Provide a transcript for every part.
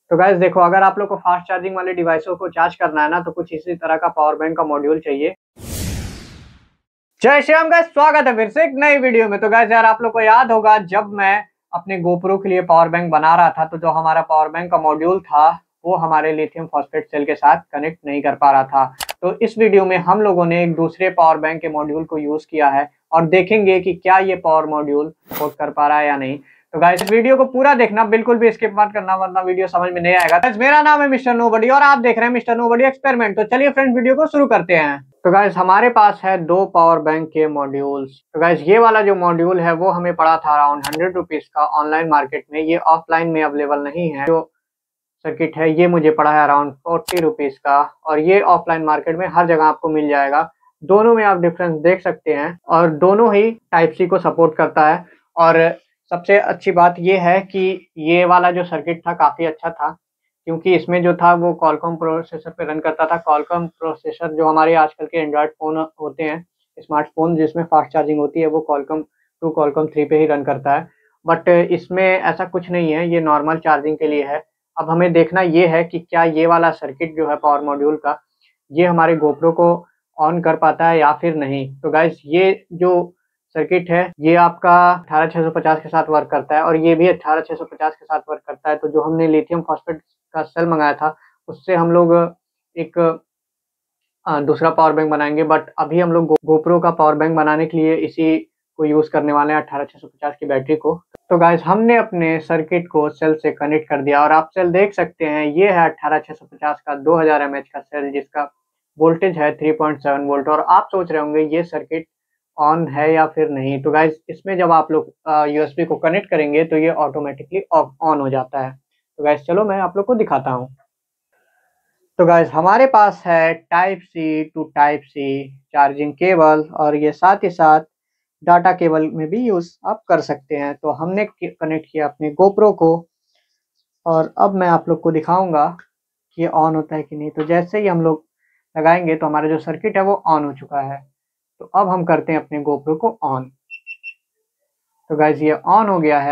तो गाइस देखो, अगर आप लोग को फास्ट चार्जिंग वाले डिवाइसों को चार्ज करना है ना, तो कुछ इसी तरह का पावर बैंक का मॉड्यूल चाहिए। जय श्री राम गाइस, स्वागत है फिर से एक नई वीडियो में। तो गाइस यार, आप लोग को याद होगा जब मैं अपने गोप्रो के लिए पावर बैंक बना रहा था, तो जो हमारा पावर बैंक का मॉड्यूल था वो हमारे लिथियम फॉस्फेट सेल के साथ कनेक्ट नहीं कर पा रहा था। तो इस वीडियो में हम लोगों ने एक दूसरे पावर बैंक के मॉड्यूल को यूज किया है और देखेंगे कि क्या ये पावर मॉड्यूल सपोर्ट कर पा रहा है या नहीं। तो गाइस इस वीडियो को पूरा देखना, बिल्कुल भी स्किप मत करना, वरना वीडियो समझ में नहीं आएगा। गाइस मेरा नाम है मिस्टर नोबडी और आप देख रहे हैं मिस्टर नोबडी एक्सपेरिमेंट। तो चलिए फ्रेंड्स, वीडियो को शुरू करते हैं। तो गाइस हमारे पास है दो पावर बैंक के मॉड्यूल्स। तो गाइस ये वाला जो मॉड्यूल है वो हमें पड़ा था अराउंड 100 रुपीज का ऑनलाइन मार्केट में। ये ऑफलाइन में अवेलेबल नहीं है। जो सर्किट है ये मुझे पड़ा है अराउंड 40 रुपीज का, और ये ऑफलाइन मार्केट में हर जगह आपको मिल जाएगा। दोनों में आप डिफरेंस देख सकते हैं और दोनों ही टाइप सी को सपोर्ट करता है। और सबसे अच्छी बात ये है कि ये वाला जो सर्किट था काफी अच्छा था, क्योंकि इसमें जो था वो कॉलकॉम प्रोसेसर पे रन करता था। कॉलकॉम प्रोसेसर जो हमारे आजकल के एंड्रॉयड फोन होते हैं, स्मार्टफोन जिसमें फास्ट चार्जिंग होती है, वो कॉलकॉम 2 कॉलकॉम 3 पे ही रन करता है। बट इसमें ऐसा कुछ नहीं है, ये नॉर्मल चार्जिंग के लिए है। अब हमें देखना ये है कि क्या ये वाला सर्किट जो है पावर मॉड्यूल का, ये हमारे गोप्रो को ऑन कर पाता है या फिर नहीं। तो गाइस ये जो सर्किट है ये आपका 18650 के साथ वर्क करता है और ये भी 18650 के साथ वर्क करता है। तो जो हमने लिथियम फॉस्फेट का सेल मंगाया था उससे हम लोग एक दूसरा पावर बैंक बनाएंगे। बट अभी हम लोग गोप्रो का पावर बैंक बनाने के लिए इसी को यूज करने वाले हैं, 18650 की बैटरी को। तो गाइस हमने अपने सर्किट को सेल से कनेक्ट कर दिया और आप सेल देख सकते हैं, ये है 18650 का 2000 mAh का सेल, जिसका वोल्टेज है 3.7 वोल्ट। और आप सोच रहे होंगे ये सर्किट ऑन है या फिर नहीं। तो गाइस इसमें जब आप लोग यूएसबी को कनेक्ट करेंगे तो ये ऑटोमेटिकली ऑन हो जाता है। तो गाइस चलो मैं आप लोग को दिखाता हूँ। तो गाइस हमारे पास है type C to type C charging cable, और ये साथ ही साथ डाटा केबल में भी यूज आप कर सकते हैं। तो हमने कनेक्ट किया अपने गोप्रो को और अब मैं आप लोग को दिखाऊंगा कि ये ऑन होता है कि नहीं। तो जैसे ही हम लोग लगाएंगे तो हमारा जो सर्किट है वो ऑन हो चुका है। तो अब हम करते हैं अपने गोप्रो को ऑन। तो गाइस ये ऑन हो गया है,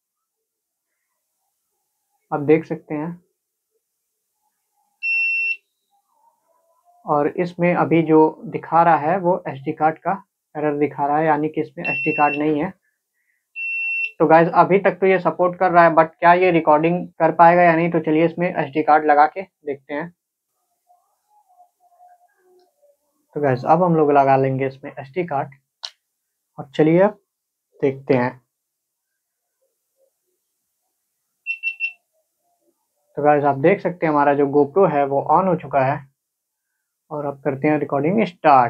आप देख सकते हैं। और इसमें अभी जो दिखा रहा है वो एसडी कार्ड का एरर दिखा रहा है, यानी कि इसमें एसडी कार्ड नहीं है। तो गाइस अभी तक तो ये सपोर्ट कर रहा है, बट क्या ये रिकॉर्डिंग कर पाएगा या नहीं, तो चलिए इसमें एसडी कार्ड लगा के देखते हैं। तो गाइस अब हम लोग लगा लेंगे इसमें एसडी कार्ड और चलिए अब देखते हैं। तो गाइस आप देख सकते हैं हमारा जो गोप्रो है वो ऑन हो चुका है और अब करते हैं रिकॉर्डिंग स्टार्ट।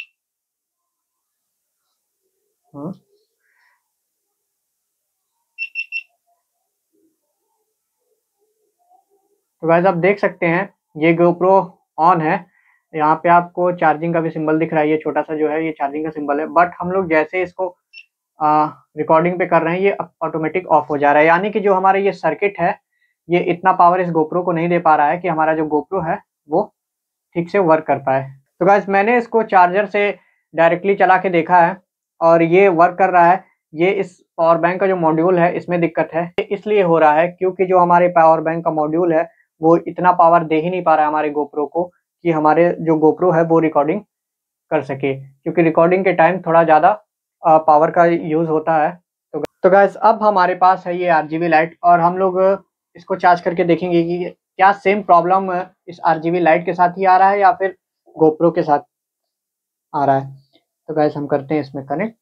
तो गाइस आप देख सकते हैं ये गोप्रो ऑन है। यहाँ पे आपको चार्जिंग का भी सिंबल दिख रहा है, ये छोटा सा जो है ये चार्जिंग का सिंबल है। बट हम लोग जैसे इसको रिकॉर्डिंग पे कर रहे हैं ये ऑटोमेटिक ऑफ हो जा रहा है, यानी कि जो हमारा ये सर्किट है ये इतना पावर इस गोप्रो को नहीं दे पा रहा है कि हमारा जो गोप्रो है वो ठीक से वर्क कर पाए। तो गाइस मैंने इसको चार्जर से डायरेक्टली चला के देखा है और ये वर्क कर रहा है। ये इस पावर बैंक का जो मॉड्यूल है इसमें दिक्कत है। ये इसलिए हो रहा है क्योंकि जो हमारे पावर बैंक का मॉड्यूल है वो इतना पावर दे ही नहीं पा रहा है हमारे गोप्रो को कि हमारे जो गोप्रो है वो रिकॉर्डिंग कर सके, क्योंकि रिकॉर्डिंग के टाइम थोड़ा ज़्यादा पावर का यूज़ होता है। तो गाइस अब हमारे पास है ये आरजीबी लाइट और हम लोग इसको चार्ज करके देखेंगे कि क्या सेम प्रॉब्लम इस आरजीबी लाइट के साथ ही आ रहा है या फिर गोप्रो के साथ आ रहा है। तो गाइस हम करते हैं इसमें कनेक्ट।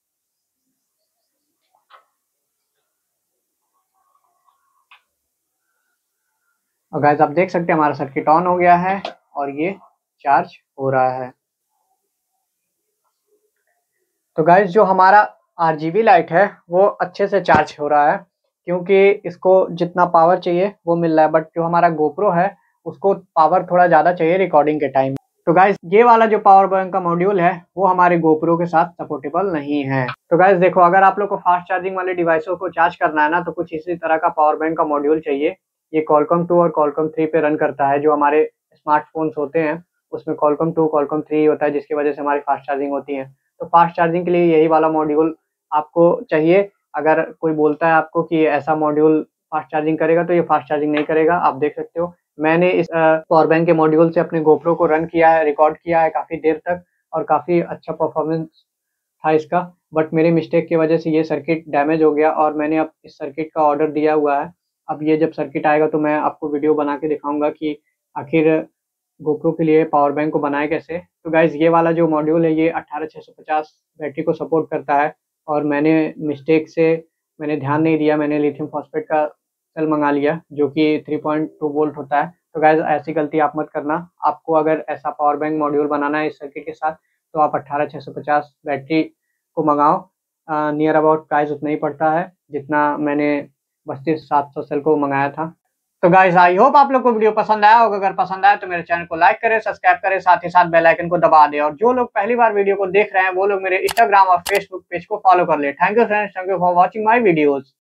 और गाइस आप देख सकते हैं हमारा सर्किट ऑन हो गया है और ये चार्ज हो रहा है। तो गाइस जो हमारा आरजीबी लाइट है वो अच्छे से चार्ज हो रहा है, क्योंकि इसको जितना पावर चाहिए वो मिल रहा है। बट जो हमारा गोप्रो है उसको पावर थोड़ा ज़्यादा चाहिए रिकॉर्डिंग के टाइम। तो गाइस ये वाला जो पावर बैंक का मॉड्यूल है वो हमारे गोप्रो के साथ सपोर्टेबल नहीं है। तो गाइस देखो, अगर आप लोग को फास्ट चार्जिंग वाले डिवाइसों को चार्ज करना है ना, तो कुछ इसी तरह का पावर बैंक का मॉड्यूल चाहिए। ये कॉलकॉम 2 और कॉलकॉम 3 पे रन करता है। जो हमारे स्मार्टफोन्स होते हैं उसमें कॉलकॉम 2 कॉलकॉम 3 होता है, जिसकी वजह से हमारी फास्ट चार्जिंग होती है। तो फास्ट चार्जिंग के लिए यही वाला मॉड्यूल आपको चाहिए। अगर कोई बोलता है आपको कि ऐसा मॉड्यूल फास्ट चार्जिंग करेगा, तो ये फास्ट चार्जिंग नहीं करेगा। आप देख सकते हो मैंने इस पावर बैंक के मॉड्यूल से अपने गोप्रो को रन किया है, रिकॉर्ड किया है काफ़ी देर तक और काफ़ी अच्छा परफॉर्मेंस था इसका। बट मेरी मिस्टेक की वजह से ये सर्किट डैमेज हो गया और मैंने अब इस सर्किट का ऑर्डर दिया हुआ है। अब ये जब सर्किट आएगा तो मैं आपको वीडियो बना के दिखाऊंगा कि आखिर गोप्रो के लिए पावर बैंक को बनाए कैसे। तो गाइज़ ये वाला जो मॉड्यूल है ये 18650 बैटरी को सपोर्ट करता है और मैंने मिस्टेक से मैंने ध्यान नहीं दिया, मैंने लिथियम फॉस्फेट का सेल मंगा लिया जो कि 3.2 वोल्ट होता है। तो गाइज़ ऐसी गलती आप मत करना। आपको अगर ऐसा पावर बैंक मॉड्यूल बनाना है इस सर्किट के साथ तो आप 18650 बैटरी को मंगाओ। नियर अबाउट प्राइस उतना ही पड़ता है जितना मैंने 32700 सेल को मंगाया था। तो गाइस आई होप आप लोग को वीडियो पसंद आया होगा। अगर पसंद आया तो मेरे चैनल को लाइक करें, सब्सक्राइब करें, साथ ही साथ बेल आइकन को दबा दें। और जो लोग पहली बार वीडियो को देख रहे हैं वो लोग मेरे इंस्टाग्राम और फेसबुक पेज को फॉलो कर ले। Thank you friends, thank you for watching my videos.